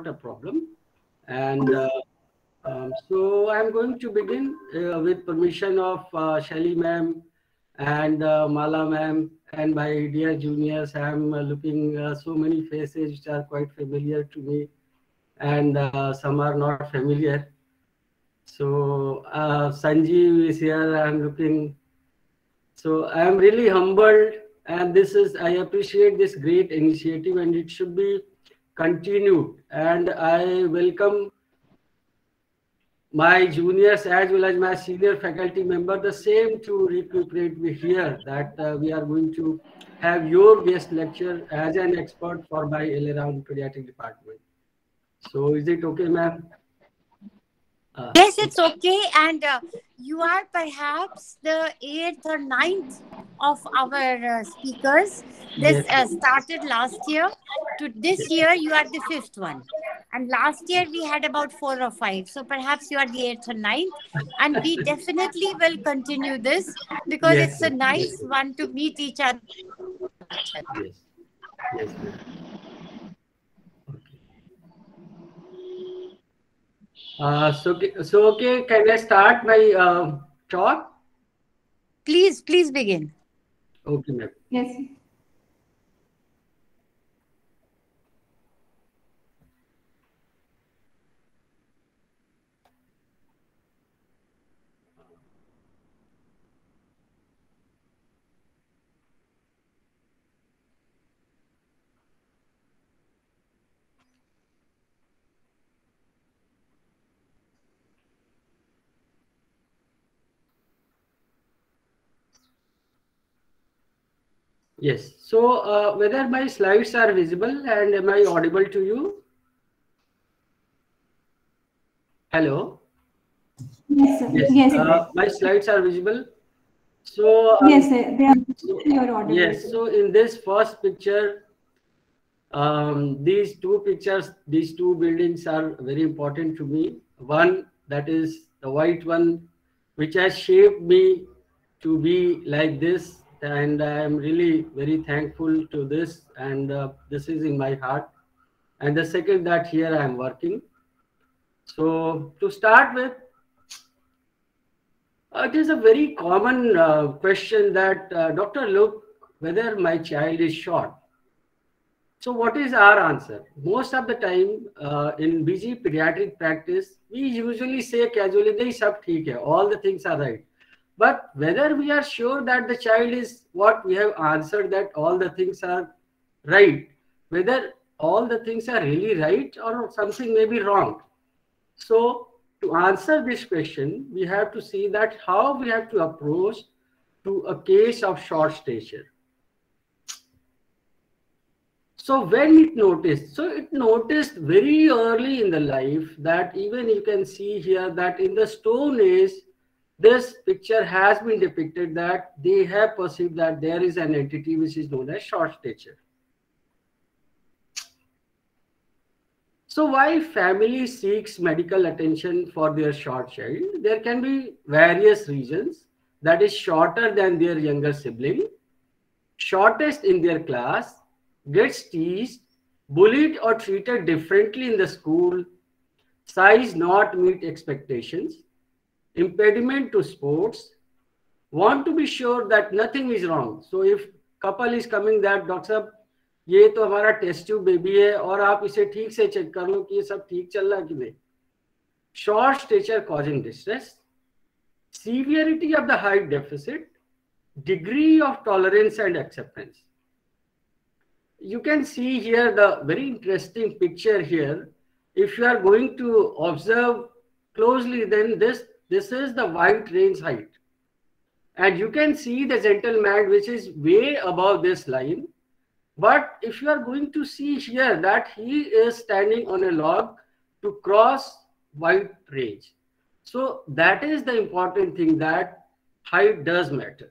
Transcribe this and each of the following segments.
not a problem. And so I'm going to begin with permission of Shelly ma'am and Mala ma'am and my dear juniors. I'm looking so many faces which are quite familiar to me, and some are not familiar. So Sanjeev is here. I'm looking. So I'm really humbled, and this is, I appreciate this great initiative, and it should be continued. And I welcome my juniors as well as my senior faculty member, the same to recuperate me here, that we are going to have your guest lecture as an expert for my all-around pediatric department. So is it okay, ma'am? Yes, it's okay. And you are perhaps the 8th or 9th of our speakers. This Yes, ma'am. started last year. To this year, you are the 5th one. And last year, we had about 4 or 5. So perhaps you are the 8th or 9th. And we definitely will continue this because Yes, it's a ma'am. nice one to meet each other. Yes, yes, ma'am. So okay, can I start my talk? Please begin. Okay, ma'am. Yes. Yes. So whether my slides are visible and am I audible to you? Hello. Yes, sir. Yes. Yes, sir. My slides are visible. So Yes, sir. They are. You are audible. yes. So in this first picture, these two pictures, these two buildings are very important to me. One, that is the white one, which has shaped me to be like this, and I am really very thankful to this, and this is in my heart. And the second, that here I am working. So to start with, it is a very common question that doctor, look, whether my child is short. So what is our answer? Most of the time in busy pediatric practice, we usually say casually, "Nahi, sab theek hai, all the things are right." But whether we are sure that the child is what we have answered, that all the things are right, whether all the things are really right or something may be wrong. So to answer this question, we have to see that how we have to approach to a case of short stature. So when it noticed very early in the life, that even you can see here that in the Stone Age, this picture has been depicted that they have perceived that there is an entity which is known as short stature. So while family seeks medical attention for their short child, there can be various reasons, that is shorter than their younger sibling, shortest in their class, gets teased, bullied or treated differently in the school, size not meet expectations, impediment to sports, want to be sure that nothing is wrong. So if couple is coming that, doctor साहब ये तो हमारा test tube baby है और आप इसे ठीक से चेक कर लो कि ये सब ठीक चल रहा है कि नहीं. Short stature causing distress, severity of the height deficit, degree of tolerance and acceptance. You can see here the very interesting picture here. If you are going to observe closely, then this is the white range height. And you can see the gentleman which is way above this line. But if you are going to see here that he is standing on a log to cross white range. So that is the important thing, that height does matter.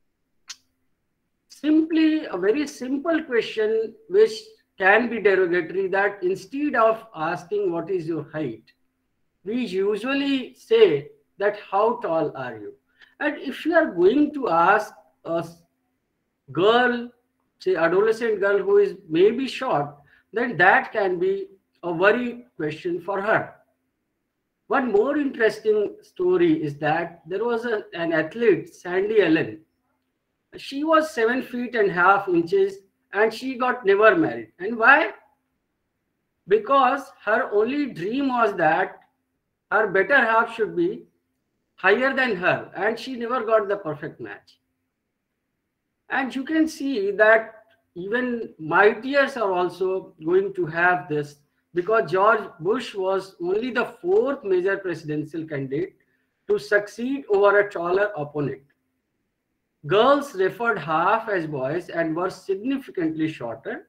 Simply a very simple question which can be derogatory, that instead of asking what is your height, we usually say that how tall are you? And if you are going to ask a girl, say adolescent girl who is maybe short, then that can be a worry question for her. One more interesting story is that there was an athlete, Sandy Ellen. She was 7 feet and 1/2 inches and she got never married. And why? Because her only dream was that her better half should be higher than her, and she never got the perfect match. And you can see that even mightiers are also going to have this, because George Bush was only the 4th major presidential candidate to succeed over a taller opponent. Girls referred half as boys and were significantly shorter.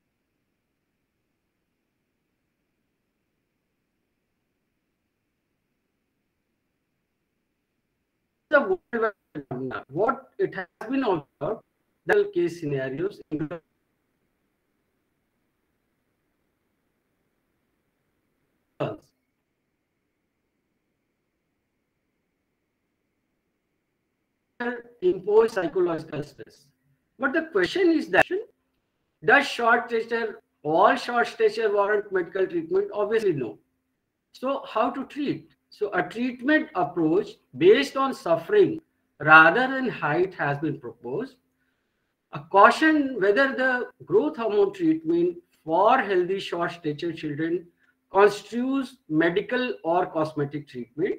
What it has been observed, the case scenarios in girls. Impose psychological stress. But the question is that, does all short stature warrant medical treatment? Obviously no. So how to treat? So a treatment approach based on suffering rather than height has been proposed. A caution whether the growth hormone treatment for healthy short stature children constitutes medical or cosmetic treatment.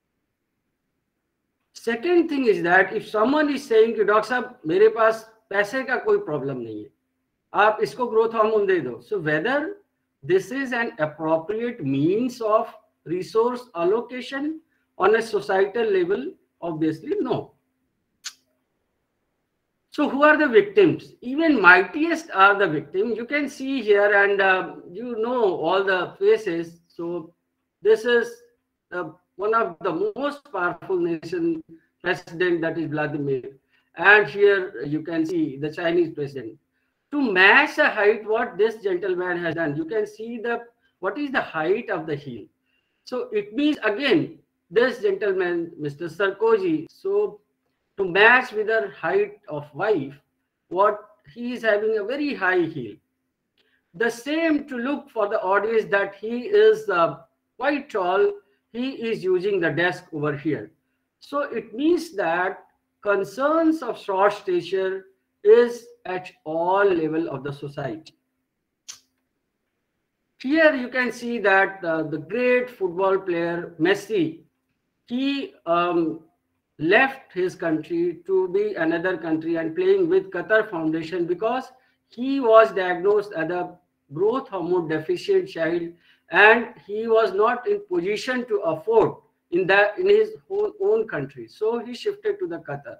Second thing is that if someone is saying कि doctor साहब मेरे पास पैसे का कोई problem नहीं है, आप इसको ग्रोथ हार्मोन दे दो. So whether this is an appropriate means of resource allocation on a societal level, obviously no. So who are the victims? Even mightiest are the victims. You can see here, and you know all the faces. So this is one of the most powerful nation president, that is Vladimir. And here you can see the Chinese president. To match the height, what this gentleman has done, you can see what is the height of the heel. So it means again, this gentleman, Mr. Sarkozy, so to match with the height of wife, what he is having a very high heel. The same to look for the audience that he is quite tall, he is using the desk over here. So it means that concerns of short stature is at all level of the society. Here you can see that the great football player Messi, he left his country to be another country and playing with Qatar Foundation because he was diagnosed as a growth hormone deficient child and he was not in position to afford in his own country. So he shifted to the Qatar.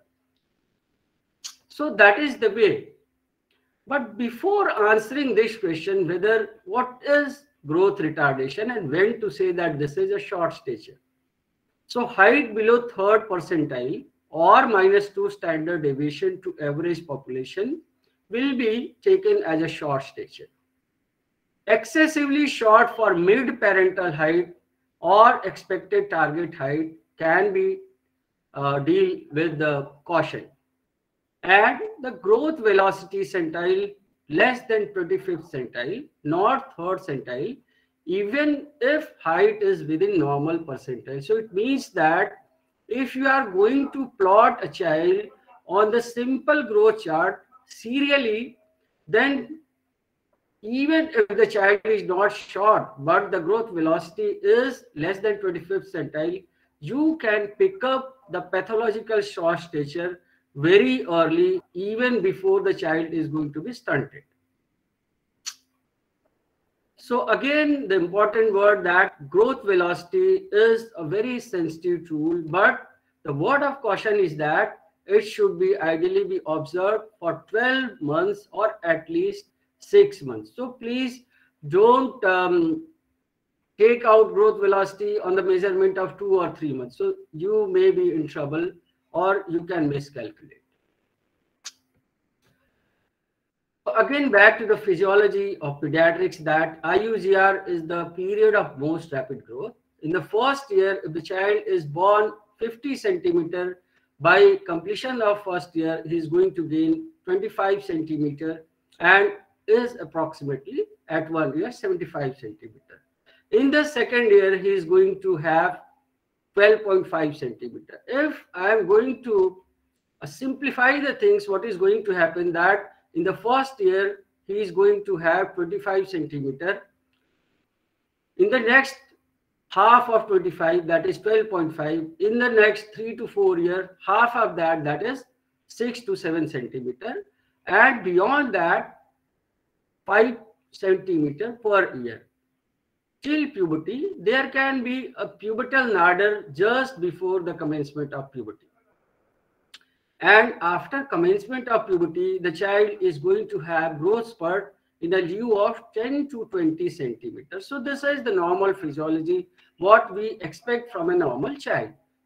So that is the way. But before answering this question, whether what is growth retardation and when to say that this is a short stature. So height below 3rd percentile or -2 standard deviation to average population will be taken as a short stature. Excessively short for mid-parental height or expected target height can be deal with the caution. And the growth velocity centile less than 25th centile, not 3rd centile, even if height is within normal percentile. So it means that if you are going to plot a child on the simple growth chart serially, then even if the child is not short, but the growth velocity is less than 25th centile, you can pick up the pathological short stature very early, even before the child is going to be stunted. So again, the important word that growth velocity is a very sensitive tool, but the word of caution is that it should be ideally be observed for 12 months or at least 6 months. So please don't take out growth velocity on the measurement of 2 or 3 months. So you may be in trouble or you can miscalculate. Again, back to the physiology of pediatrics, that IUGR is the period of most rapid growth. In the first year, if the child is born 50 centimeter, by completion of first year, he is going to gain 25 centimeter. And is approximately at 1 year 75 centimeter. In the second year, he is going to have 12.5 centimeter. If I am going to simplify the things, what is going to happen that in the first year, he is going to have 25 centimeter. In the next half of 25, that is 12.5. In the next 3 to 4 years, half of that, that is 6 to 7 centimeter. And beyond that, 5 centimeter per year. Till puberty, there can be a pubertal nadir just before the commencement of puberty. And after commencement of puberty, the child is going to have growth spurt in a lieu of 10 to 20 centimeters. So this is the normal physiology, what we expect from a normal child.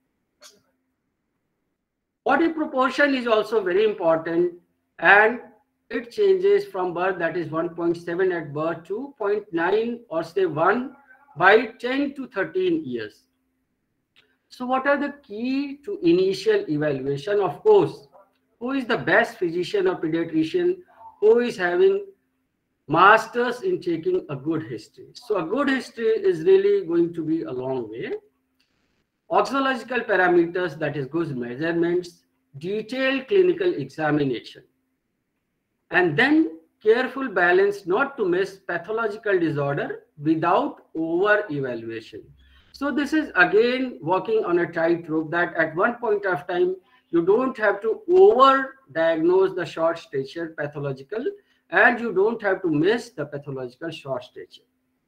Body proportion is also very important, and it changes from birth, that is 1.7 at birth to 0.9 or say 1 by 10 to 13 years. So what are the key to initial evaluation? Of course, who is the best physician or pediatrician who is having masters in taking a good history. So a good history is really going to be a long way. Auxological parameters, that is good measurements, detailed clinical examination, and then careful balance not to miss pathological disorder without over evaluation. So this is again walking on a tightrope, that at one point of time you don't have to over diagnose the short stature pathological, and you don't have to miss the pathological short stature.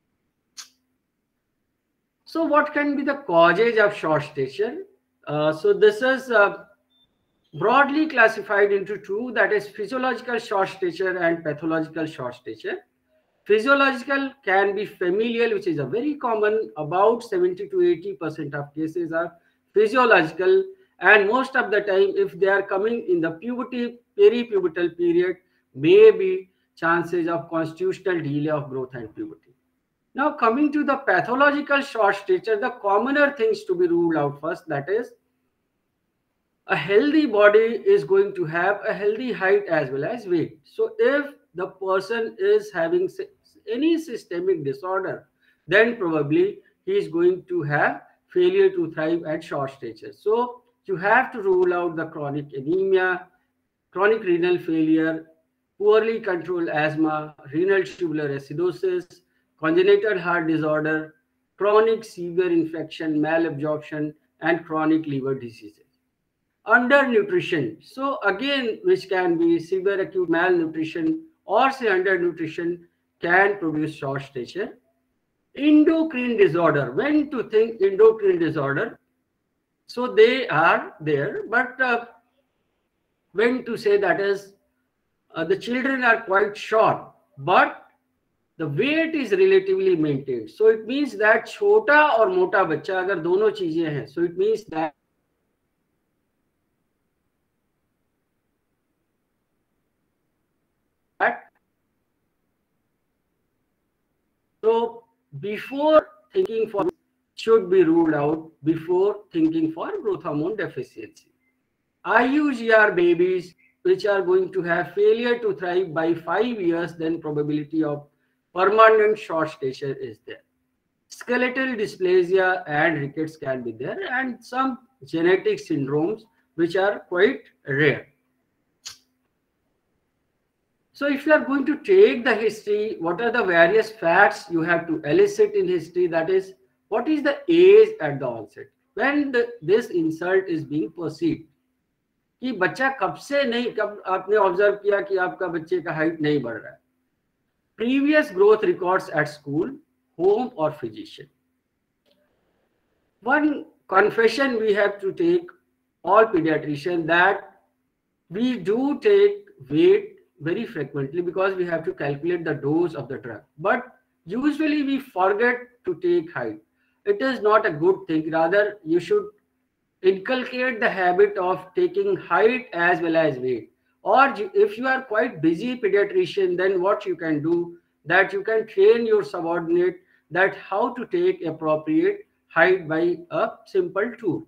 So what can be the causes of short stature? So this is broadly classified into two, that is physiological short stature and pathological short stature. Physiological can be familial, which is a very common, about 70 to 80% of cases are physiological, and most of the time if they are coming in the puberty, peripubertal period, may be chances of constitutional delay of growth and puberty. Now coming to the pathological short stature, the commoner things to be ruled out first, that is a healthy body is going to have a healthy height as well as weight. So if the person is having any systemic disorder, then probably he is going to have failure to thrive at short stature. So you have to rule out the chronic anemia, chronic renal failure, poorly controlled asthma, renal tubular acidosis, congenital heart disorder, chronic severe infection, malabsorption, and chronic liver diseases. Undernutrition, so again, which can be severe acute malnutrition or say undernutrition, can produce short stature. Endocrine disorder, when to think endocrine disorder? So they are there, but when to say, that is the children are quite short, but the weight is relatively maintained. So it means that छोटा और मोटा बच्चा अगर दोनों चीजें हैं, so it means that so before thinking for should be ruled out before thinking for growth hormone deficiency. IUGR babies which are going to have failure to thrive by 5 years, then probability of permanent short stature is there. Skeletal dysplasia and rickets can be there, and some genetic syndromes which are quite rare. So if you are going to take the history, what are the various facts you have to elicit in history? That is, what is the age at the onset when this insult is being perceived? कि बच्चा कब से नहीं, कब आपने observe किया कि आपका बच्चे का हाइट नहीं बढ़ रहा है? Previous growth records at school, home or physician. One confession we have to take, all pediatricians, that we do take weight very frequently because we have to calculate the dose of the drug, but usually we forget to take height. It is not a good thing. Rather, you should inculcate the habit of taking height as well as weight. Or if you are quite busy pediatrician, then what you can do, that you can train your subordinate that how to take appropriate height by a simple tool.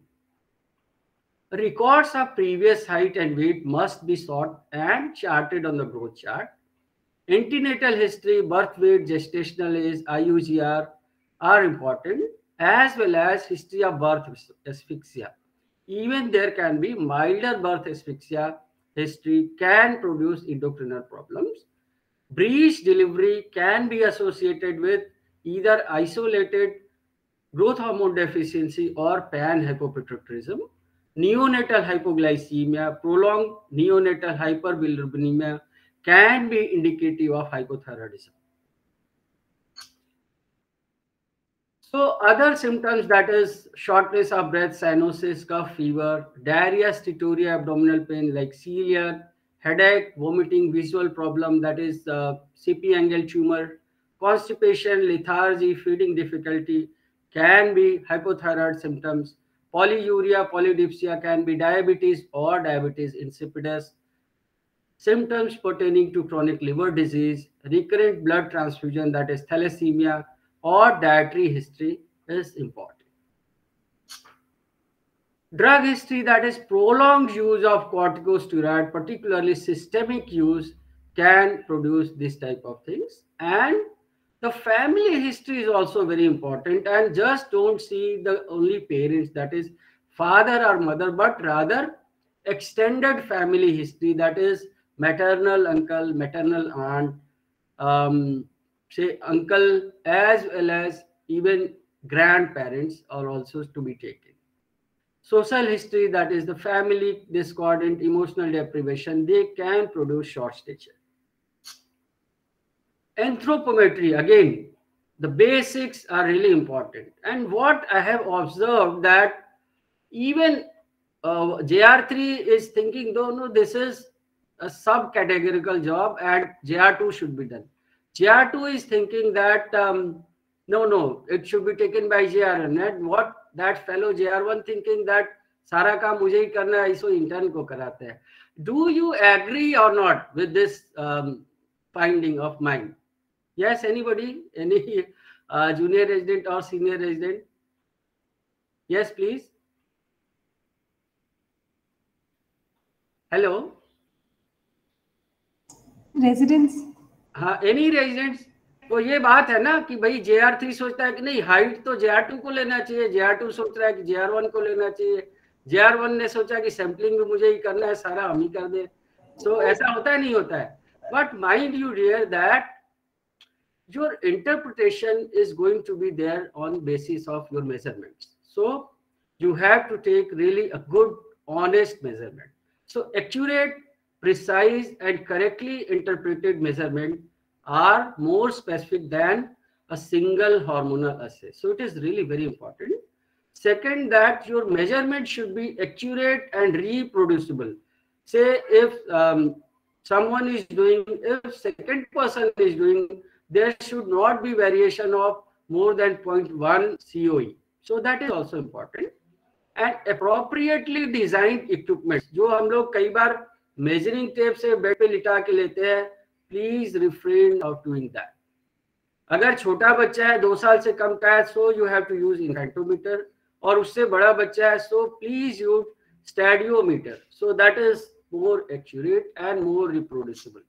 Records of previous height and weight must be sought and charted on the growth chart. Antenatal history, birth weight, gestational age, IUGR are important, as well as history of birth asphyxia. Even there can be milder birth asphyxia history can produce endocrine problems. Breech delivery can be associated with either isolated growth hormone deficiency or panhypopituitarism. Neonatal hypoglycemia, prolonged neonatal hyperbilirubinemia can be indicative of hypothyroidism. So other symptoms, that is shortness of breath, cyanosis, cough, fever, diarrhea, steatorrhea, abdominal pain like celiac, headache, vomiting, visual problem, that is CP angle tumor, constipation, lethargy, feeding difficulty can be hypothyroid symptoms. Polyuria, polydipsia can be diabetes or diabetes insipidus. Symptoms pertaining to chronic liver disease, recurrent blood transfusion, that is thalassemia, or dietary history is important. Drug history, that is prolonged use of corticosteroid, particularly systemic use, can produce this type of things. And the family history is also very important, and just don't see the only parents, that is father or mother, but rather extended family history, that is maternal uncle, maternal aunt, say uncle, as well as even grandparents are also to be taken. Social history, that is the family discordant, emotional deprivation, they can produce short stature. Anthropometry, again, the basics are really important. And what I have observed, that even JR3 is thinking, no, this is a subcategorical job and JR2 should be done. JR2 is thinking that no, it should be taken by JR1. And what that fellow JR1 thinking that सारा काम मुझे ही करना है, इसको intern को कराते हैं. Do you agree or not with this finding of mine? Yes, anybody? Any junior resident or senior resident? Yes, please. Hello. Residents. हाँ, एनी रेजिडेंट्स. तो ये बात है ना कि भाई JR3 सोचता है कि नहीं, हाइट तो JR2 को लेना चाहिए, JR2 सोच रहा है कि JR1 को लेना चाहिए, JR1 ने सोचा कि सैम्पलिंग भी मुझे ही करना है, सारा हम ही कर दे. सो ऐसा होता है, नहीं होता है. But mind you dear that your interpretation is going to be there on basis of your measurements. So you have to take really a good, honest measurement. So accurate, precise, and correctly interpreted measurement are more specific than a single hormonal assay. So it is really very important. Second, that your measurement should be accurate and reproducible. Say if someone is doing, if second person is doing, there should not be variation of more than 0.1 COE. So that is also important. And appropriately designed equipment, जो हम लोग कई बार measuring tape से bed पे लिटा के लेते हैं, please refrain of doing that. अगर छोटा बच्चा है 2 साल से कम का है, so you have to use infantometer, और उससे बड़ा बच्चा है, so please use stadiometer. So that is more accurate and more reproducible.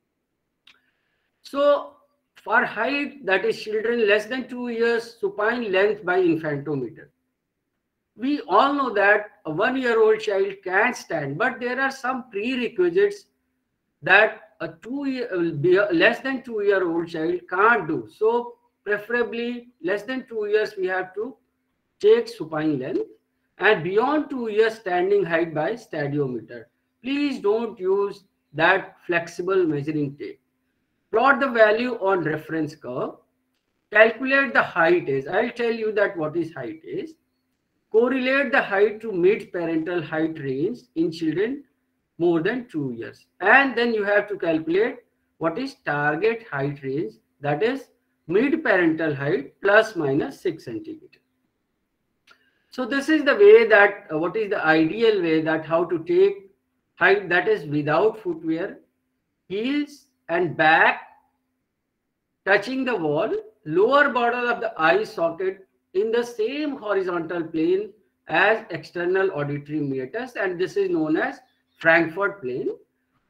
So for height, that is children less than 2 years, supine length by infantometer. We all know that a 1-year-old child can stand, but there are some prerequisites that a less than 2-year-old child can't do. So preferably less than 2 years we have to take supine length, and beyond 2 years standing height by stadiometer. Please don't use that flexible measuring tape. Plot the value on reference curve. Calculate the height is. I'll tell you that what is height is. Correlate the height to mid-parental height range in children more than 2 years. And then you have to calculate what is target height range, that is mid-parental height plus minus 6 centimeter. So this is the way that, what is the ideal way that how to take height, that is without footwear, heels and back touching the wall, lower border of the eye socket in the same horizontal plane as external auditory meatus, and this is known as Frankfurt plane.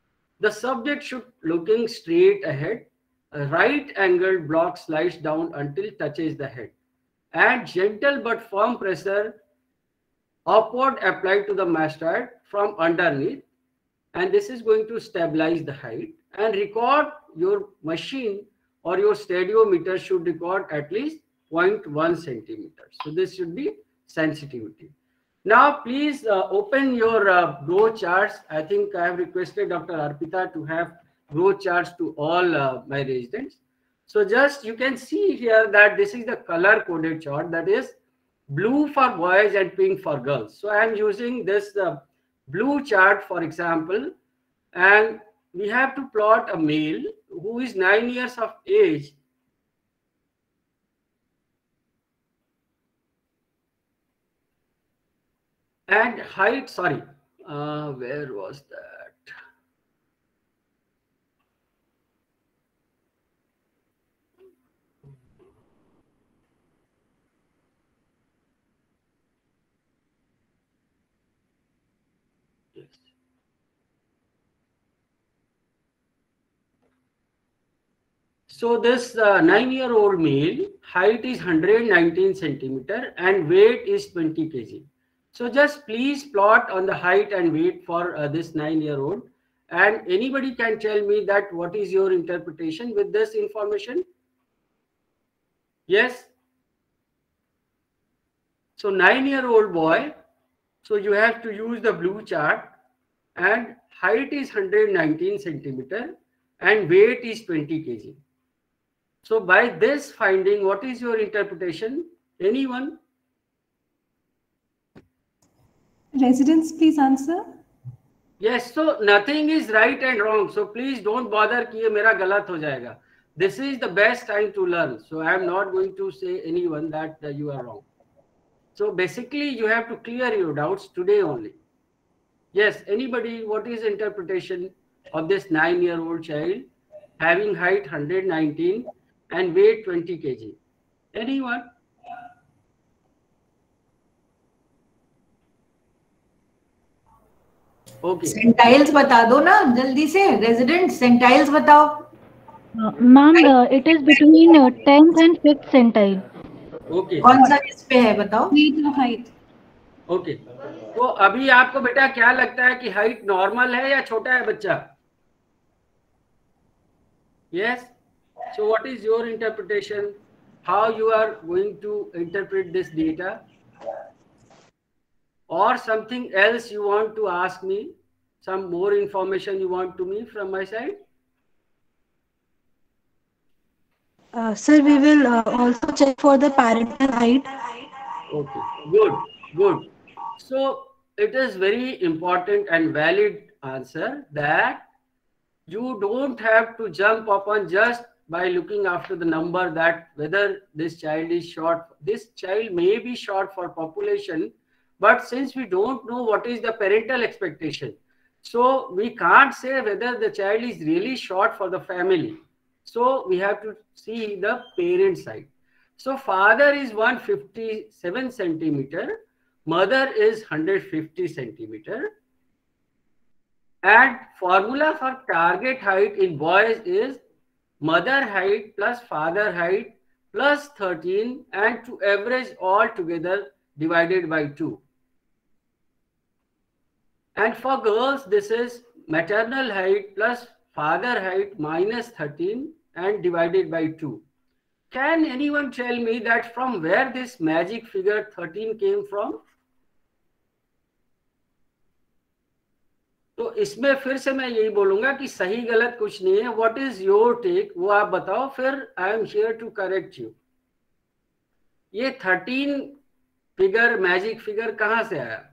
The subject should looking straight ahead. A right angled block slides down until touches the head. And gentle but firm pressure upward applied to the mastoid from underneath. And this is going to stabilize the height. And record your machine or your stadiometer should record at least 0.1 centimeters. So this should be sensitivity. Now, please open your growth charts. I think I have requested Dr. Arpita to have growth charts to all my residents. So just you can see here that this is the color coded chart, that is blue for boys and pink for girls. So I am using this blue chart, for example, and we have to plot a male who is 9 years of age. And height, sorry, where was that? Yes. So this 9-year-old male, height is 119 centimeter and weight is 20 kg. So just please plot on the height and weight for this 9-year-old, and anybody can tell me that what is your interpretation with this information? Yes. So 9-year-old boy, so you have to use the blue chart, and height is 119 centimeter and weight is 20 kg. So by this finding, what is your interpretation? Anyone? Residents, please answer. Yes, so nothing is right and wrong. So please don't bother कि ये मेरा गलत हो जाएगा. This is the best time to learn. So I am not going to say anyone that you are wrong. So basically you have to clear your doubts today only. Yes, anybody, what is interpretation of this 9-year-old child having height 119 and weight 20 kg? Anyone? Okay. सेंटाइल्स बता दो ना जल्दी से resident centiles बताओ ma'am it is between 10th and 5th centile. Okay कौन सा किस पे है बताओ हाइट. ओके तो अभी आपको बेटा क्या लगता है कि हाइट नॉर्मल है या छोटा है बच्चा? Yes. So what is your interpretation? How you are going to interpret this data? Or something else you want to ask me? Some more information you want to me from my side? Sir, we will also check for the parental height. Okay, good, good. So it is very important and valid answer that you don't have to jump upon just by looking after the number that whether this child is short. This child may be short for population, but since we don't know what is the parental expectation, so we can't say whether the child is really short for the family. So we have to see the parent side. So father is 157 centimeter, mother is 150 centimeter. And formula for target height in boys is mother height plus father height plus 13 and to average all together divided by 2. And for girls, this is maternal height plus father height minus 13 and divided by 2. Can anyone tell me that from where this magic figure 13 came from? तो इसमें फिर से मैं यही बोलूंगा कि सही गलत कुछ नहीं है. What is your take? वो आप बताओ, फिर I am here to correct you. ये 13 फिगर मैजिक फिगर कहाँ से आया?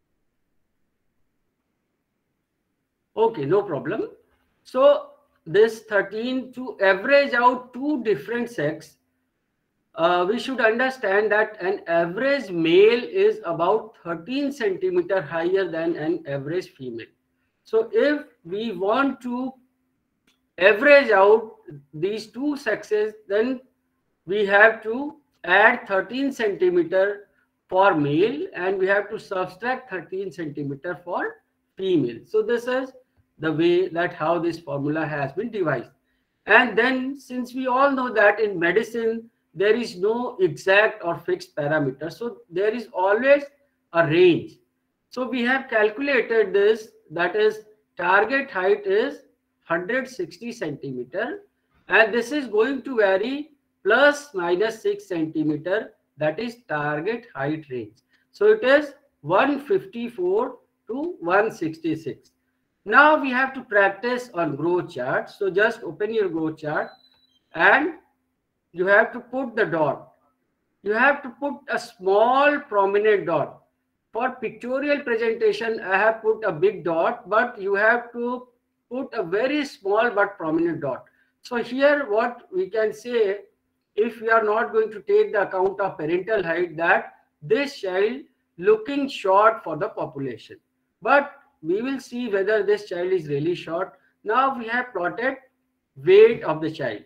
Okay, no problem. So this 13 to average out two different sex, we should understand that an average male is about 13 centimeter higher than an average female. So if we want to average out these two sexes, then we have to add 13 centimeter for male and we have to subtract 13 centimeter for female. So this is the way that how this formula has been devised. And then, since we all know that in medicine there is no exact or fixed parameter, so there is always a range. So we have calculated this, that is target height is 160 centimeter, and this is going to vary plus minus 6 centimeter, that is target height range. So it is 154 to 166. Now we have to practice on growth chart. So just open your growth chart and you have to put the dot. You have to put a small prominent dot. For pictorial presentation, I have put a big dot, but you have to put a very small but prominent dot. So here what we can say, if we are not going to take the account of parental height, that this child looking short for the population. But we will see whether this child is really short. Now we have plotted weight of the child.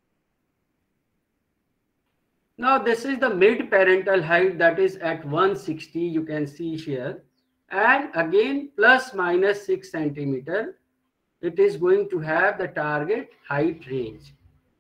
Now this is the mid parental height, that is at 160, you can see here, and again plus minus 6 centimeter, it is going to have the target height range.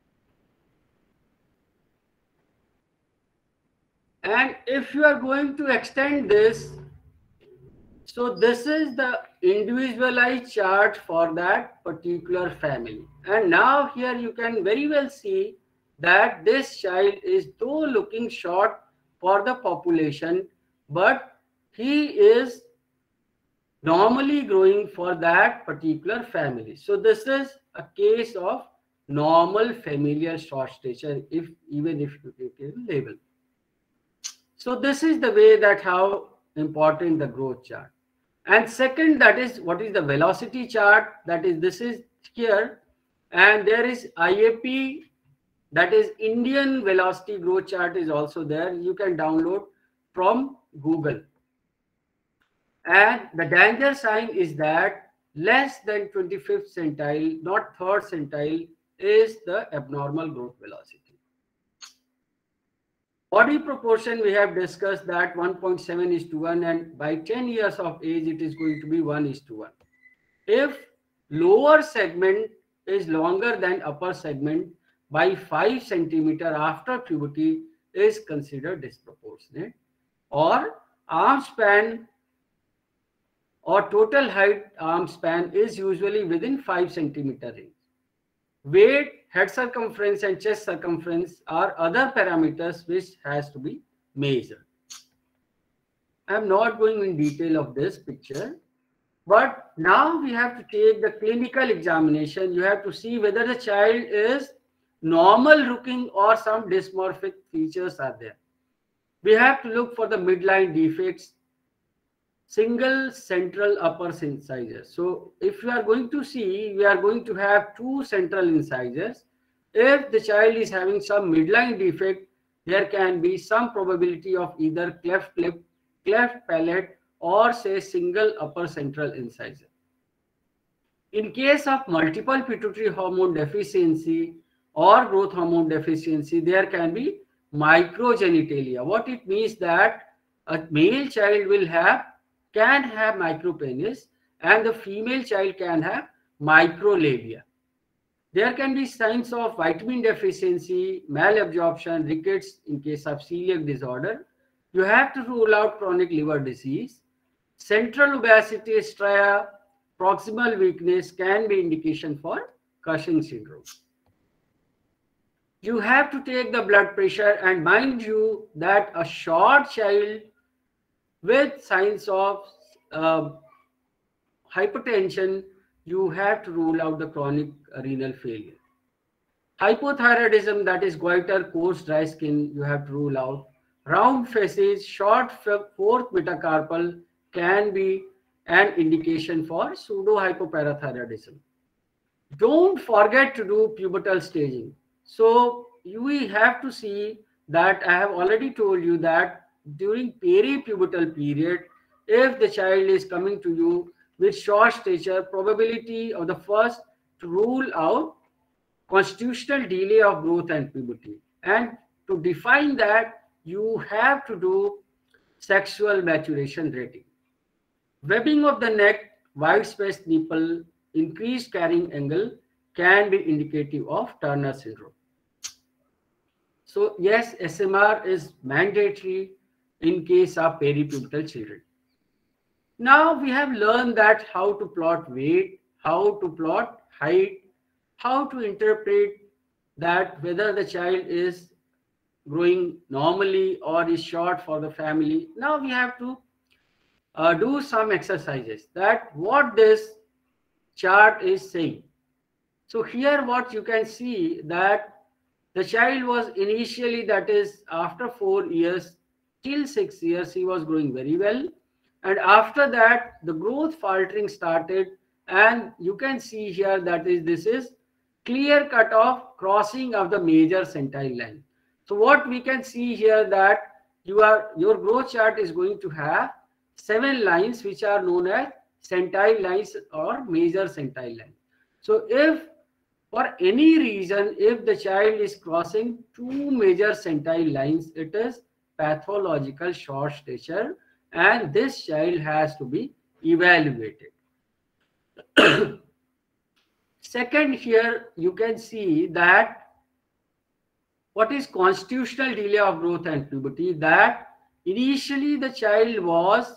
And if you are going to extend this, so this is the individualized chart for that particular family. And now here you can very well see that this child is though looking short for the population, but he is normally growing for that particular family. So this is a case of normal familial short stature, even if you take a label. So this is the way that how important the growth chart. And second, that is what is the velocity chart, that is this is here, and there is IAP, that is Indian velocity growth chart is also there. You can download from Google. And the danger sign is that less than 25th centile, not 3rd centile, is the abnormal growth velocity. Body proportion, we have discussed that 1.7:1, and by 10 years of age, it is going to be 1:1. If lower segment is longer than upper segment by 5 centimeter after puberty, is considered disproportionate. Or arm span or total height arm span is usually within 5 centimeter range. Weight, head circumference and chest circumference are other parameters which has to be measured. I am not going in detail of this picture, but now we have to take the clinical examination. You have to see whether the child is normal looking or some dysmorphic features are there. We have to look for the midline defects, single central upper incisors. So if you are going to see, we are going to have 2 central incisors. If the child is having some midline defect, there can be some probability of either cleft lip, cleft palate, or say single upper central incisor. In case of multiple pituitary hormone deficiency or growth hormone deficiency, there can be microgenitalia. What it means that a male child can have micropenis and the female child can have microlabia. There can be signs of vitamin deficiency, malabsorption, rickets in case of celiac disorder. You have to rule out chronic liver disease. Central obesity, stria, proximal weakness can be indication for Cushing syndrome. You have to take the blood pressure, and mind you that a short child with signs of hypertension, you have to rule out the chronic renal failure. Hypothyroidism, that is goiter, coarse, dry skin, you have to rule out. Round faces, short 4th metacarpal can be an indication for pseudo-hypoparathyroidism. Don't forget to do pubertal staging. So we have to see that I have already told you that during peripubertal period, if the child is coming to you with short stature, probability of the first to rule out constitutional delay of growth and puberty. And to define that, you have to do sexual maturation rating. Webbing of the neck, wide spaced nipple, increased carrying angle can be indicative of Turner syndrome. So yes, SMR is mandatory in case of peripubertal children. Now we have learned that how to plot weight, how to plot height, how to interpret that whether the child is growing normally or is short for the family. Now we have to do some exercises that what this chart is saying. So here what you can see that the child was initially, that is after 4 years till 6 years, he was growing very well. And after that, the growth faltering started. And you can see here that this is clear cut off crossing of the major centile line. So what we can see here that your growth chart is going to have 7 lines which are known as centile lines or major centile line. So if for any reason, if the child is crossing 2 major centile lines, it is pathological short stature and this child has to be evaluated. Second, here you can see that what is constitutional delay of growth and puberty, that initially the child was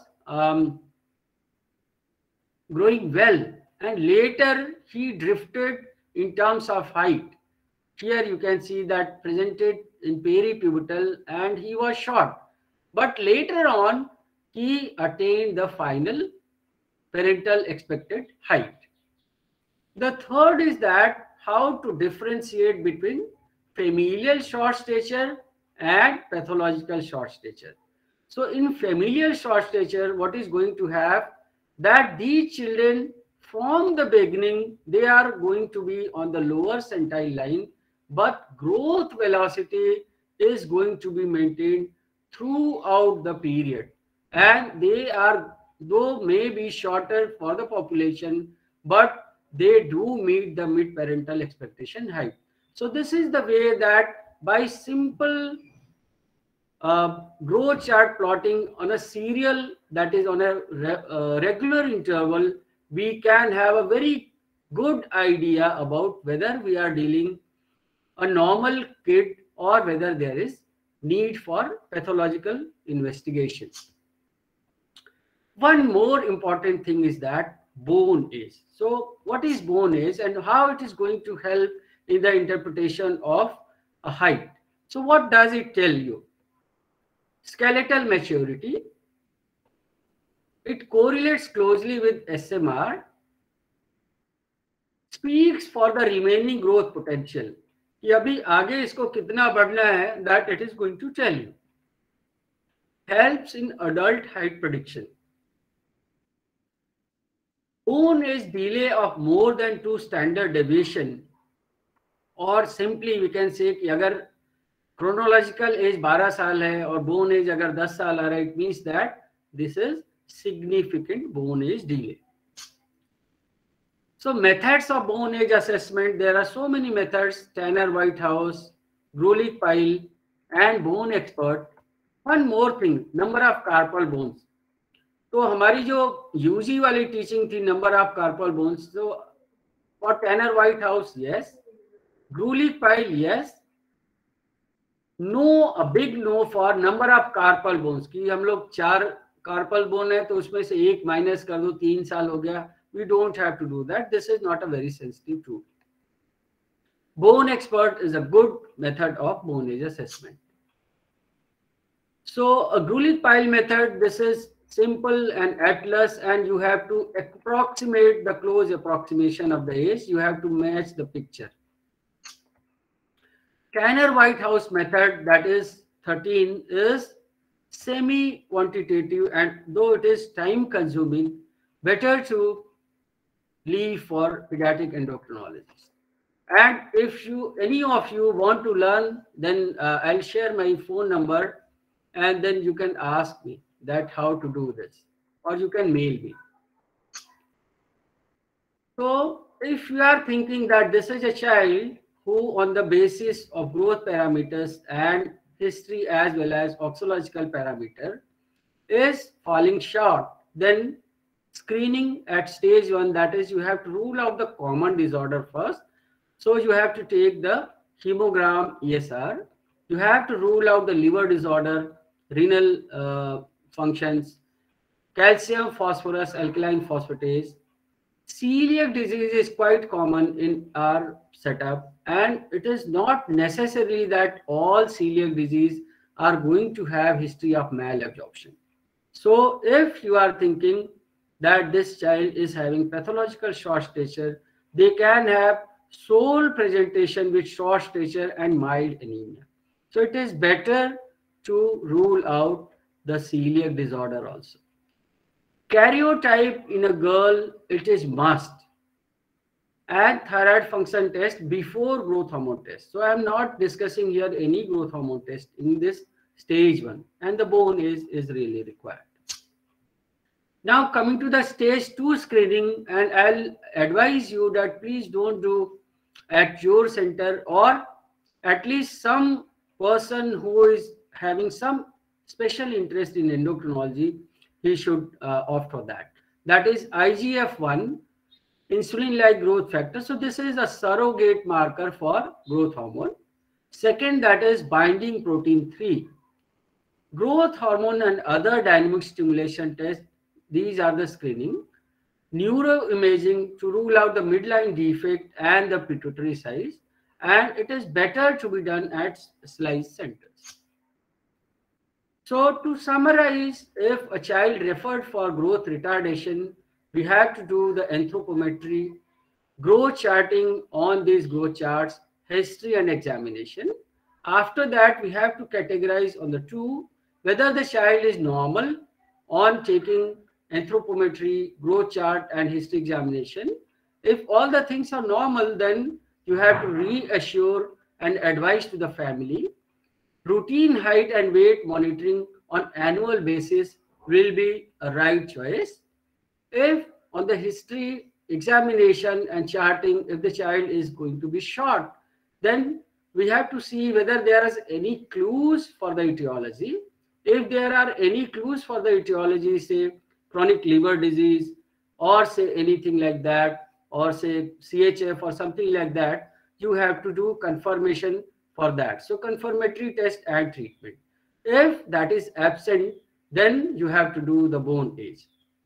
growing well and later he drifted in terms of height. Here you can see that presented in peripubertal and he was short, but later on he attained the final parental expected height. The third is that how to differentiate between familial short stature and pathological short stature. So in familial short stature, what is going to have that these children from the beginning, they are going to be on the lower centile line, but growth velocity is going to be maintained throughout the period. And they are, though may be shorter for the population, but they do meet the mid-parental expectation height. So this is the way that by simple growth chart plotting on a serial, that is on a regular interval, we can have a very good idea about whether we are dealing a normal kid or whether there is need for pathological investigation. One more important thing is that bone age. So what is bone age and how it is going to help in the interpretation of a height? So what does it tell you? Skeletal maturity. It correlates closely with SMR, speaks for the remaining growth potential. कि अभी आगे इसको कितना बढ़ना है, that it is going to tell you. Helps in adult height prediction. Bone age delay of more than 2 standard deviation, or simply we can say कि अगर chronological age 12 साल है और bone age अगर 10 साल आ रहा है, it means that this is significant bone age delay. So methods of bone age assessment, there are so many methods: Tanner Whitehouse, Grulich-Pyle, and bone expert. One more thing, number of carpal bones. तो हमारी जो UG वाली teaching थी, number of carpal bones, तो for Tanner Whitehouse yes, Greulich Pyle yes, no, a big no for number of carpal bones, कि हम लोग 4 carpal bone है तो उसमें से 1 माइनस कर दो, 3 साल हो गया. We don't have to do that. This is not a very sensitive tool. Bone expert is a good method of bone age assessment. So a Grulich-Pyle method, this is simple and atlas, and you have to approximate the close approximation of the age. You have to match the picture. Tanner Whitehouse method, that is 13, is semi-quantitative, and though it is time consuming, better to leave for pediatric endocrinologists. And if any of you want to learn, then I'll share my phone number and then you can ask me that how to do this, or you can mail me. So if you are thinking that this is a child who on the basis of growth parameters and history as well as oxological parameter is falling short, then screening at stage 1, that is, you have to rule out the common disorder first. So you have to take the hemogram ESR. You have to rule out the liver disorder, renal functions, calcium, phosphorus, alkaline phosphatase. Celiac disease is quite common in our setup, and it is not necessarily that all celiac disease are going to have history of malabsorption. So if you are thinking that this child is having pathological short stature, they can have sole presentation with short stature and mild anemia. So it is better to rule out the celiac disorder also. Karyotype in a girl, it is must. And thyroid function test before growth hormone test. So I am not discussing here any growth hormone test in this stage 1, and the bone is really required. Now coming to the stage 2 screening, and I'll advise you that please don't do at your center, or at least some person who is having some special interest in endocrinology, he should opt for that. That is IGF-1, insulin-like growth factor. So this is a surrogate marker for growth hormone. Second, that is binding protein 3. Growth hormone and other dynamic stimulation tests, these are the screening. Neuroimaging to rule out the midline defect and the pituitary size, and it is better to be done at slice centers. So to summarize, if a child referred for growth retardation, we have to do the anthropometry, growth charting on these growth charts, history and examination. After that, we have to categorize on the 2, whether the child is normal on taking anthropometry, growth chart and history examination. If all the things are normal, then you have to reassure and advise to the family. Routine height and weight monitoring on annual basis will be a right choice. If on the history examination and charting, if the child is going to be short, then we have to see whether there is any clues for the etiology. If there are any clues for the etiology, say chronic liver disease, or say anything like that, or say CHF or something like that, you have to do confirmation for that. So confirmatory test and treatment. If that is absent, then you have to do the bone age.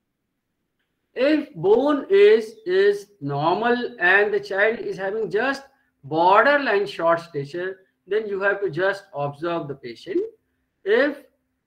If bone age is normal and the child is having just borderline short stature, then you have to just observe the patient. If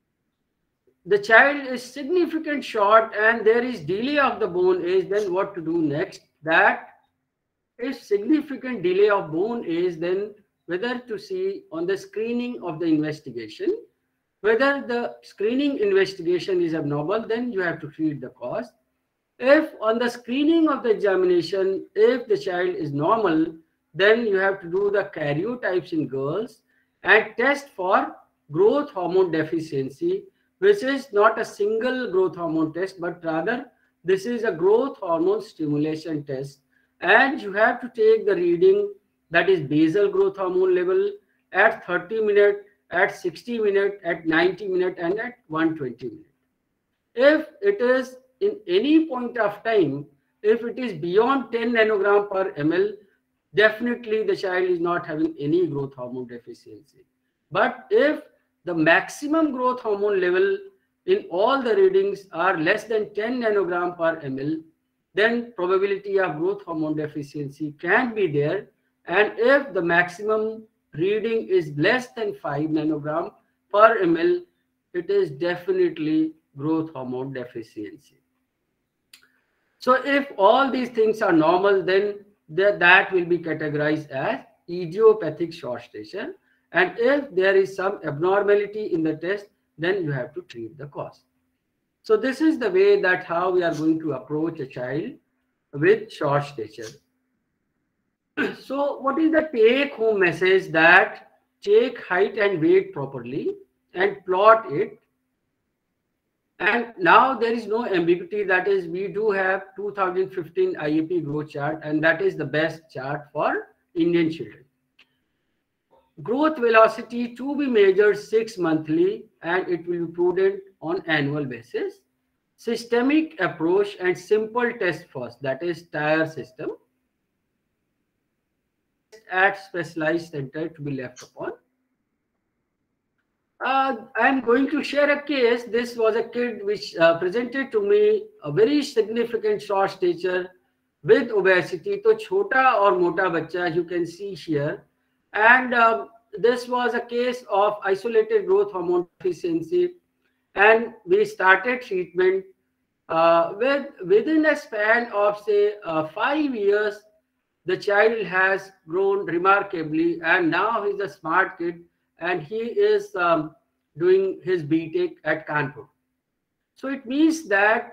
the child is significant short and there is delay of the bone age, then what to do next? That if significant delay of bone age, then whether to see on the screening of the investigation. Whether the screening investigation is abnormal, then you have to treat the cause. If on the screening of the examination, if the child is normal, then you have to do the karyotypes in girls and test for growth hormone deficiency, which is not a single growth hormone test, but rather this is a growth hormone stimulation test. And you have to take the reading, that is basal growth hormone level, at 30 minutes, at 60 minutes, at 90 minutes, and at 120 minutes. If it is in any point of time, if it is beyond 10 nanogram per ml, definitely the child is not having any growth hormone deficiency. But if the maximum growth hormone level in all the readings are less than 10 nanogram per ml, then probability of growth hormone deficiency can be there. And if the maximum reading is less than 5 nanogram per ml, it is definitely growth hormone deficiency. So if all these things are normal, then that will be categorized as idiopathic short stature. And if there is some abnormality in the test, then you have to treat the cause. So this is the way that how we are going to approach a child with short stature. So what is the take home message? That take height and weight properly and plot it. And now there is no ambiguity. That is, we do have 2015 IAP growth chart, and that is the best chart for Indian children. Growth velocity to be measured 6 monthly, and it will be prudent on annual basis. systemic approach and simple test first, that is tier system, at specialized center to be left upon. I'm going to share a case. This was a kid which presented to me a very significant short stature with obesity. So chota or mota bacha, you can see here. And this was a case of isolated growth hormone deficiency. And we started treatment within a span of say 5 years. The child has grown remarkably, and now he's a smart kid, and he is doing his BTech at Kanpur. So it means that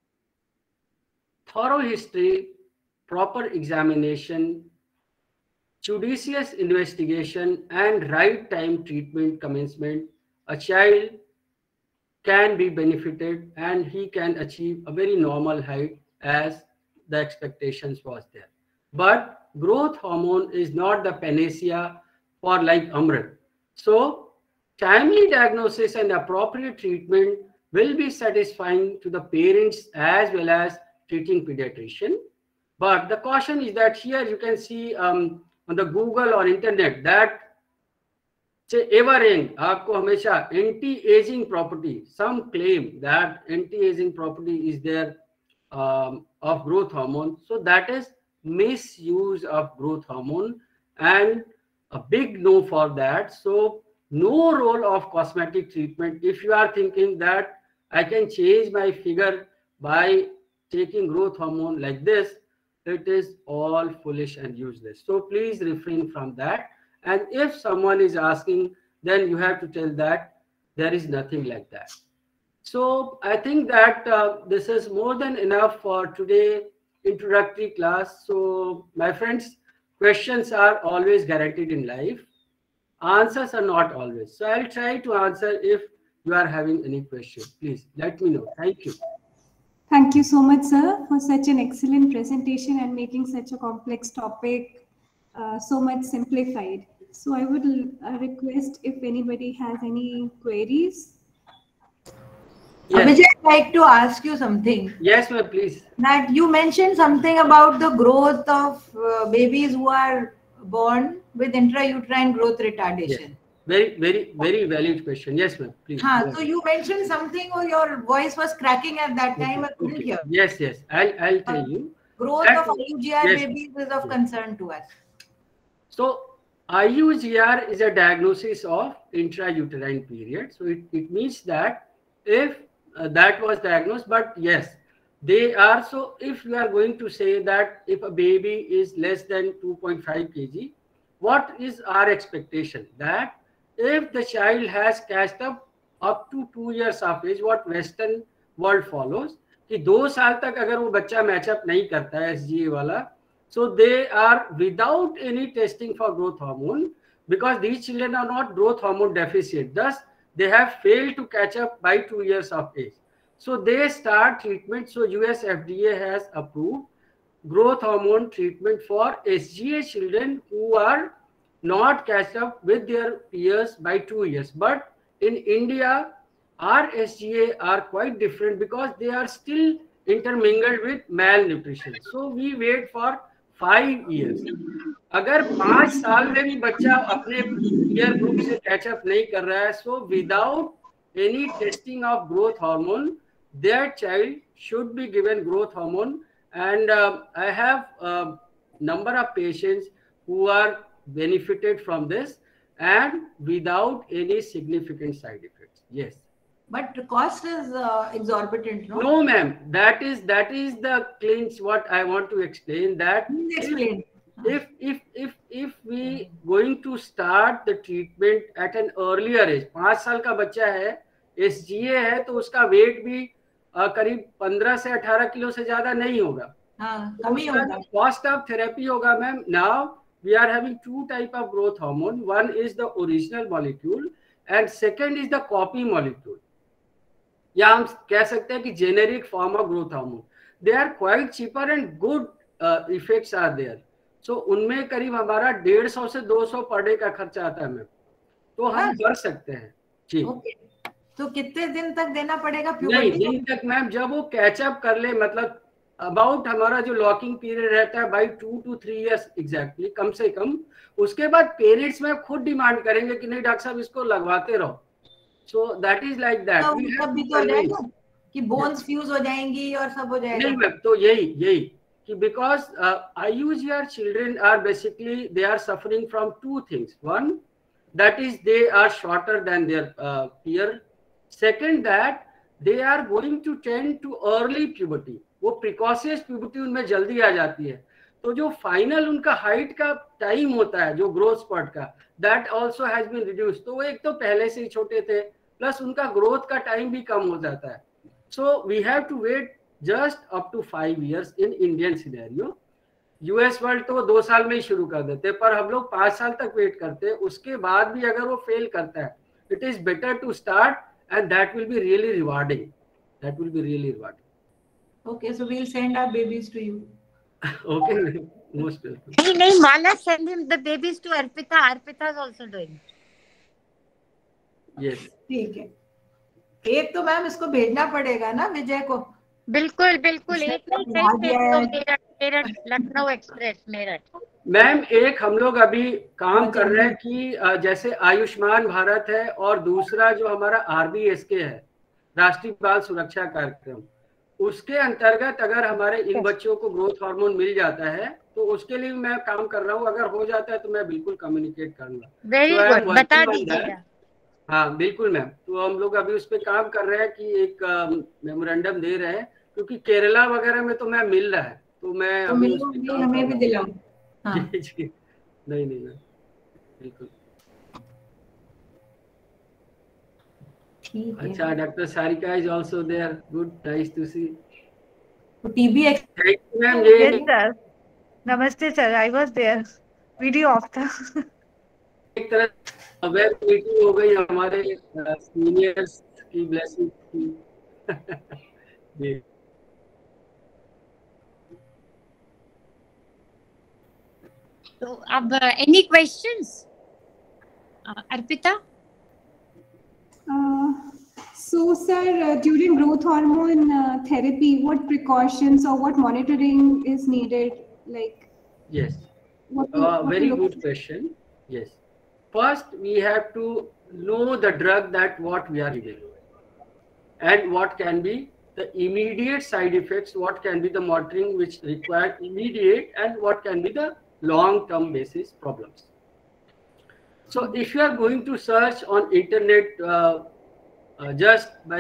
thorough history, proper examination, judicious investigation, and right time treatment commencement, a child can be benefited and he can achieve a very normal height as the expectations was there. But growth hormone is not the panacea for like Amrit. So timely diagnosis and appropriate treatment will be satisfying to the parents as well as treating pediatrician. But the caution is that here you can see on the Google or internet that say Evering, आपको हमेशा anti-aging property, some claim that anti-aging property is there of growth hormone. So that is misuse of growth hormone and a big no for that. So no role of cosmetic treatment. If you are thinking that I can change my figure by taking growth hormone like this, it is all foolish and useless. So please refrain from that. And if someone is asking, then you have to tell that there is nothing like that. So I think that this is more than enough for today introductory class. So my friends, questions are always guaranteed in life. Answers are not always. So I'll try to answer if you are having any questions. Please let me know. Thank you. Thank you so much, sir, for such an excellent presentation and making such a complex topic so much simplified. So I would request if anybody has any queries. Yes. Abhijit, I'd like to ask you something. Yes, ma'am, please. That you mentioned something about the growth of babies who are born with intrauterine growth retardation. Yes. Very valid question. Yes, ma'am, please. So you mentioned something, or your voice was cracking at that time. I couldn't hear. Yes. I'll tell you. Growth That- of IUGR yes. babies is of concern to us. So IUGR is a diagnosis of intrauterine period. So it means that if that was diagnosed, but yes, they are. So if you are going to say that if a baby is less than 2.5 kg, what is our expectation? That if the child has catched up to 2 years of age, what Western world follows, कि 2 साल तक अगर वो बच्चा matchup नहीं करता है SGA वाला, so they are without any testing for growth hormone, because these children are not growth hormone deficient. Thus, they have failed to catch up by 2 years of age. So they start treatment. So US FDA has approved growth hormone treatment for SGA children who are not catch up with their peers by 2 years. But in India, our SGA are quite different because they are still intermingled with malnutrition. So we wait for 5 years. अगर 5 साल में भी बच्चा अपने peer group से catch up नहीं कर रहा है, so without any testing of growth hormone, their child should be given growth hormone. And I have a number of patients who are benefited from this and without any significant side effects. Yes. But the cost is exorbitant, no? No, ma'am. That is the clinch. What I want to explain, that Please explain. if we going to start the treatment at an earlier age, 5 साल का बच्चा है, SGA है, तो उसका wait भी करीब 15 से 18 किलो से ज्यादा नहीं होगा. कम ही होगा. Cost of therapy होगा, ma'am. Now we are having 2 type of growth hormone. One is the original molecule and second is the copy molecule. या हम कह सकते हैं कि generic form of growth hormone. They are quite cheaper and good effects are there. So उनमें करीब हमारा 150 से 200 पर डे का खर्चा आता है मैम, तो हम कर सकते हैं. जी. तो कितने दिन तक देना पड़ेगा नहीं, प्यूबर्टी? दिन तक मैम, जब वो कैचअप कर ले, मतलब अबाउट हमारा जो लॉकिंग पीरियड रहता है बाई 2 to 3 years एग्जैक्टली, कम से कम। उसके बाद पेरेंट्स में खुद डिमांड करेंगे कि नहीं डॉक्टर साहब इसको लगवाते रहो। So that is like that. तब भी तो हो जाएगा कि बोन्स फ्यूज हो जाएंगी और सब हो जाएगा। नहीं मैम, तो यही कि because IUGR children are basically they are suffering from two things. One, that is they are shorter than their peer. Second, that they are going to tend to early puberty. वो precocious puberty उनमें जल्दी आ जाती है। तो जो final उनका height का time होता है, जो ग्रोथ स्पॉट का, that also has been reduce. तो वो एक तो पहले से ही छोटे थे, प्लस उनका ग्रोथ का टाइम भी कम हो जाता है। So we have to wait just up to 5 years in Indian scenario. US world तो 2 साल में ही शुरू कर देते, पर हम लोग 5 साल तक वेट करते हैं। उसके बाद भी अगर वो फेल करता है, it is better to start and that will be really rewarding. That will be really rewarding. Okay, so we'll send our babies to you. Okay, most welcome. नहीं, Mala, send him the babies to Arpita. Arpita is also doing. Yes. ठीक है। एक तो ma'am इसको भेजना पड़ेगा ना विजय को। बिल्कुल एक नहीं, मेरठ लखनऊ एक्सप्रेस मेरठ। मैम, एक हम लोग अभी काम कर रहे हैं कि जैसे आयुष्मान भारत है, और दूसरा जो हमारा RBSK है, राष्ट्रीय बाल सुरक्षा कार्यक्रम, उसके अंतर्गत अगर हमारे इन बच्चों को ग्रोथ हार्मोन मिल जाता है तो उसके लिए मैं काम कर रहा हूँ। अगर हो जाता है तो मैं बिल्कुल कम्युनिकेट करूंगा। वेरी गुड, बता दीजिएगा। हाँ बिल्कुल मैम। तो हम लोग अभी उस पर काम कर रहे हैं कि एक मेमोरेंडम दे रहे हैं, क्योंकि केरला वगैरह में तो मैम मिल रहा है, तो मैं तो अभी उस पे हमें भी दिलाओ। हाँ। जी, नहीं मैम, बिल्कुल। ठीक है। अच्छा, doctor Sarika is also there, good, nice to see. TB ma'am, Yes, sir. Namaste, sir. I was there. Video off था. एक तरह वेब मीटिंग हो गई हमारे सीनियर्स की ब्लेसिंग की। जी। तो अब any questions Arpita? So, sir, during growth hormone therapy, what precautions or what monitoring is needed? Like, Yes. what Very to good look question. Yes. First, we have to know the drug that what we are giving, and what can be the immediate side effects, what can be the monitoring which require immediate, and what can be the long-term basis problems. So if you are going to search on internet just by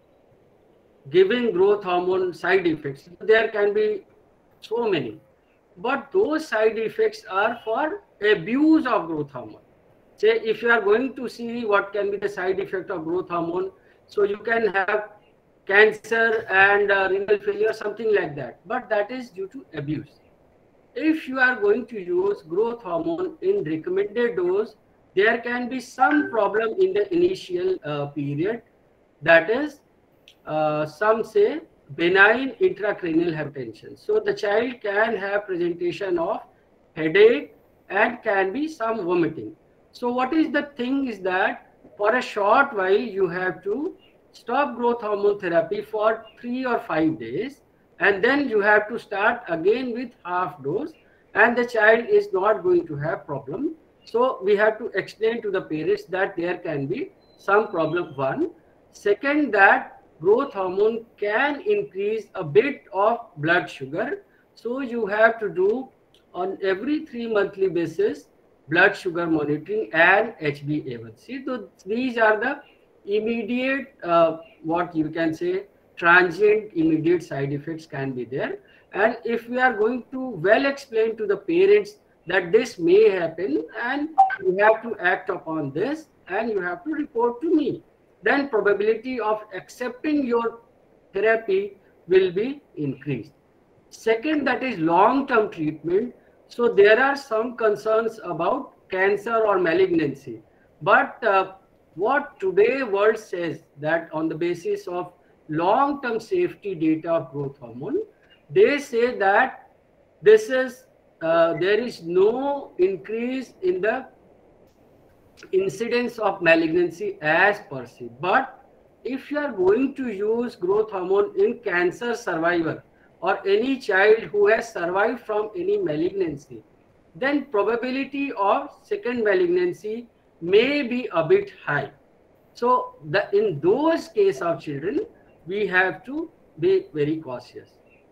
giving growth hormone side effects, there can be so many, but those side effects are for abuse of growth hormone. Say if you are going to see what can be the side effect of growth hormone, so you can have cancer and renal failure, something like that, but that is due to abuse. If you are going to use growth hormone in recommended dose, there can be some problem in the initial period, that is some say benign intracranial hypertension. So the child can have presentation of headache and can be some vomiting. So what is the thing is that for a short while you have to stop growth hormone therapy for 3 or 5 days, and then you have to start again with half dose, and the child is not going to have problem. So we have to explain to the parents that there can be some problem. One. Second, that growth hormone can increase a bit of blood sugar. So you have to do on every 3 monthly basis blood sugar monitoring and HbA1c. So these are the immediate, what you can say, transient immediate side effects can be there. And if we are going to well explain to the parents that this may happen and you have to act upon this and you have to report to me, then probability of accepting your therapy will be increased. Second, that is long-term treatment. So there are some concerns about cancer or malignancy, but what today world says that on the basis of long-term safety data of growth hormone, they say that this is there is no increase in the incidence of malignancy as per se, but if you are going to use growth hormone in cancer survivor or any child who has survived from any malignancy, then probability of second malignancy may be a bit high. So in those case of children, we have to be very cautious.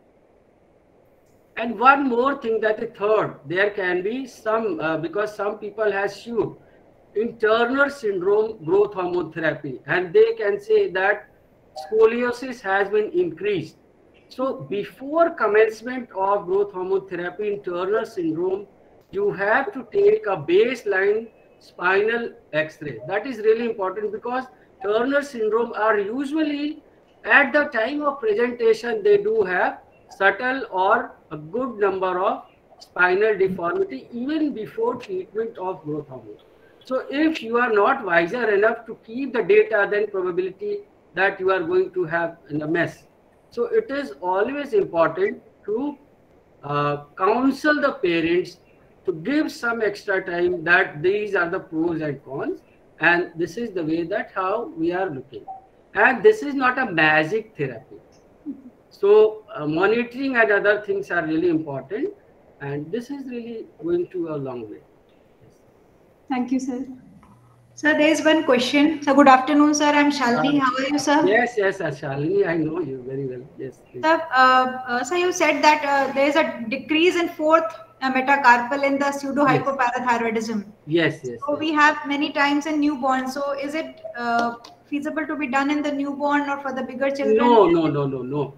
And one more thing, that is third, there can be some, because some people have shoot in Turner syndrome growth hormone therapy, and they can say that scoliosis has been increased. So before commencement of growth hormone therapy in Turner syndrome, you have to take a baseline spinal X-ray. That is really important, because Turner syndrome are usually at the time of presentation, they do have subtle or a good number of spinal deformity even before treatment of growth hormone. So if you are not wiser enough to keep the data, then probability that you are going to have in a mess. So it is always important to counsel the parents to give some extra time, that these are the pros and cons, and this is the way that how we are looking. And this is not a magic therapy. So monitoring and other things are really important, and this is really going to a long way. Thank you, sir. Sir, there is one question. So good afternoon, sir. I'm Shalini. How are you, sir? Yes, Shalini, I know you very well. Yes. Sir, so you said that there is a decrease in fourth metacarpal in the pseudo-hypoparathyroidism. Yes. So we have many times in newborn. So is it feasible to be done in the newborn or for the bigger children? No.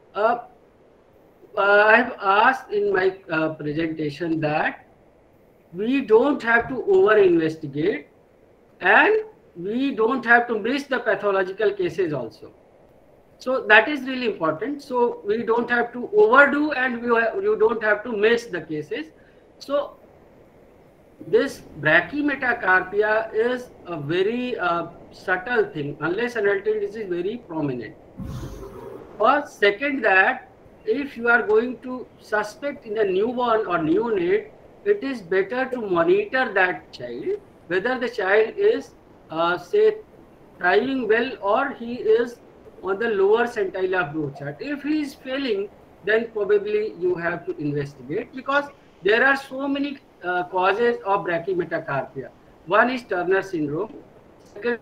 I've asked in my presentation that we don't have to over-investigate, and we don't have to miss the pathological cases also. So that is really important. So we don't have to overdo, and you don't have to miss the cases. So this brachymetacarpia is a very subtle thing, unless and until this is very prominent. Or second, that if you are going to suspect in a newborn or neonate, it is better to monitor that child, whether the child is say thriving well or he is on the lower centile of growth chart. If he is failing, then probably you have to investigate, because there are so many causes of brachymetacarpia. One is Turner syndrome. Second,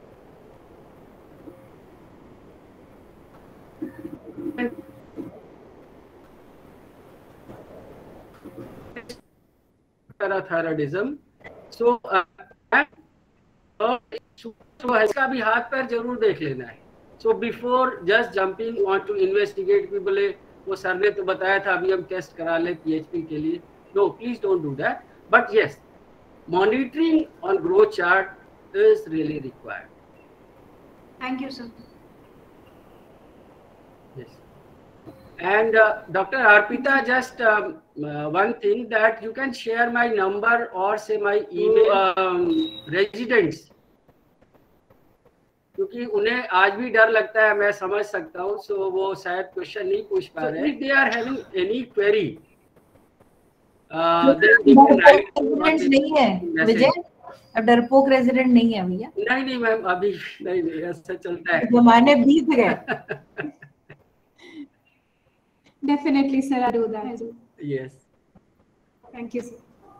parathyroidism. So इसका भी हाथ पैर जरूर देख लेना है. So before just jumping on to investigate, भी बोले वो सर ने तो बताया था अभी हम टेस्ट करा ले PHP के लिए. No, please don't do that. But yes, monitoring on growth chart is really required. Thank you, sir. Yes. And Dr. Arpita, just one thing, that you can share my number or say my email residents, क्योंकि उन्हें आज भी डर लगता है, मैं समझ सकता हूँ. सो वो शायद क्वेश्चन नहीं पूछ पा रहे हैं. They are having any query. Resident नहीं है विजय, अब डरपोक रेजिडेंट नहीं है भैया. नहीं मैम, अभी नहीं ऐसा चलता है. जमाने बीत गए. Definitely, sir. I'll do that. Yes. Thank you, sir.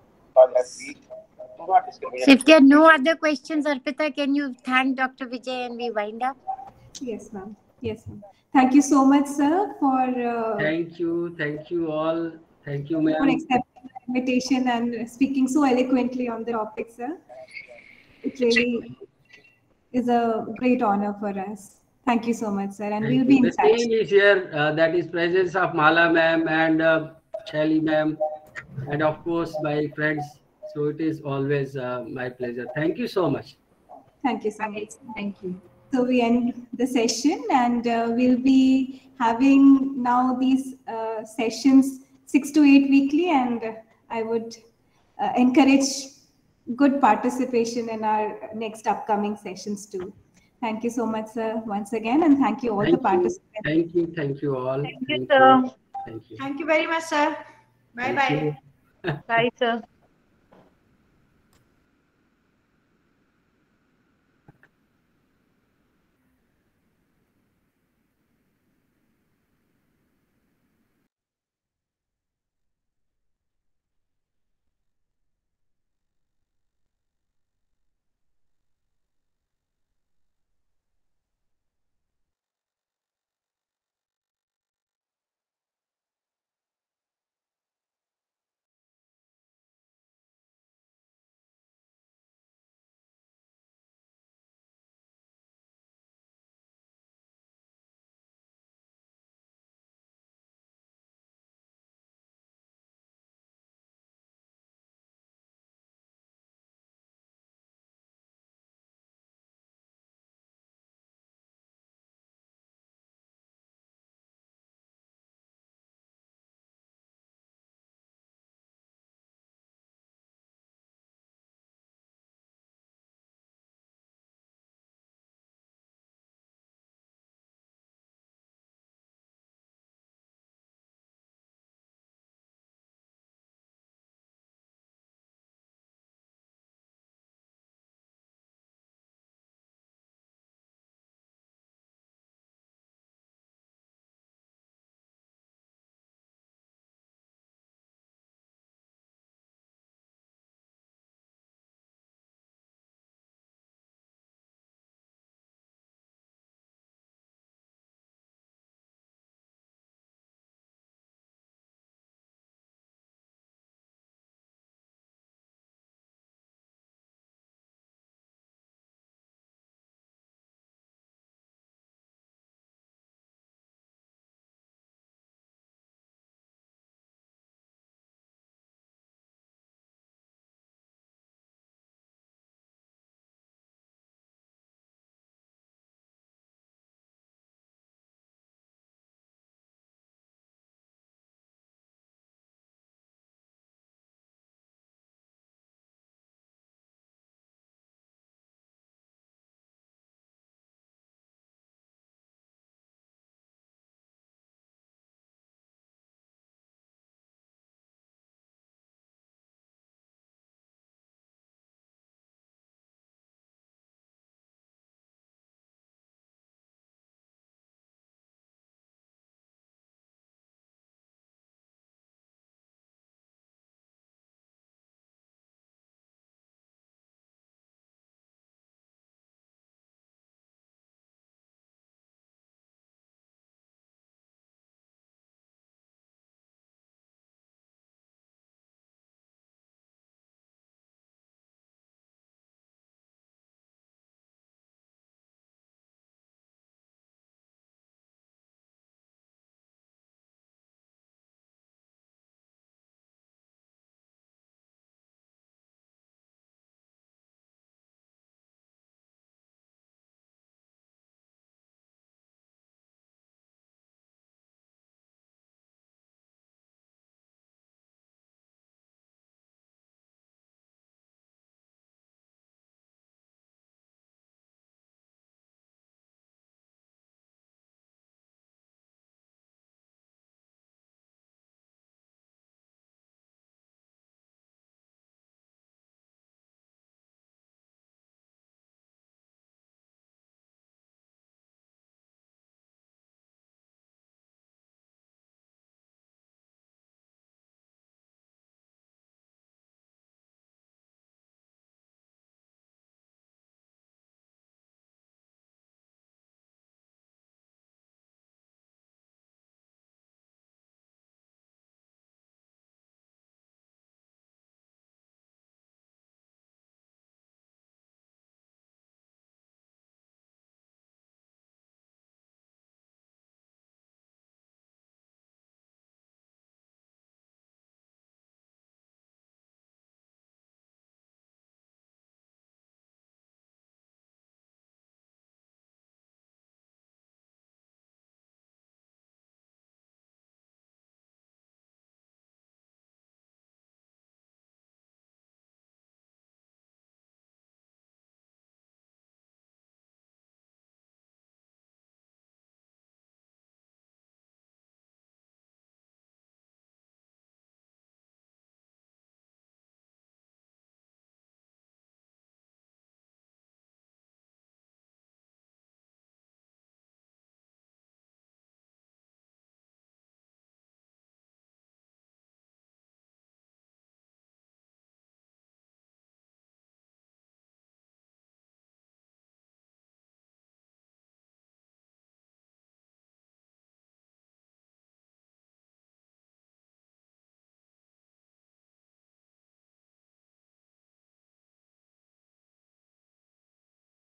So if there are no other questions, Arpita, can you thank Dr. Vijay and we wind up? Yes, ma'am. Yes, ma'am. Thank you so much, sir, for Thank you all. Thank you, ma'am, for accepting the invitation and speaking so eloquently on the topic, sir. It really is a great honor for us. Thank you so much, sir, and we'll be in touch. The team is here. That is presence of Mala ma'am and Shelly ma'am, and of course my friends. So it is always my pleasure. Thank you so much. Thank you so much. Thank you. So we end the session, and we'll be having now these sessions 6 to 8 weekly, and I would encourage good participation in our next upcoming sessions too. Thank you so much, sir, once again, and thank you all the participants. Thank you all. Thank you, sir. Thank you. Thank you very much, sir. Bye-bye. Bye, sir.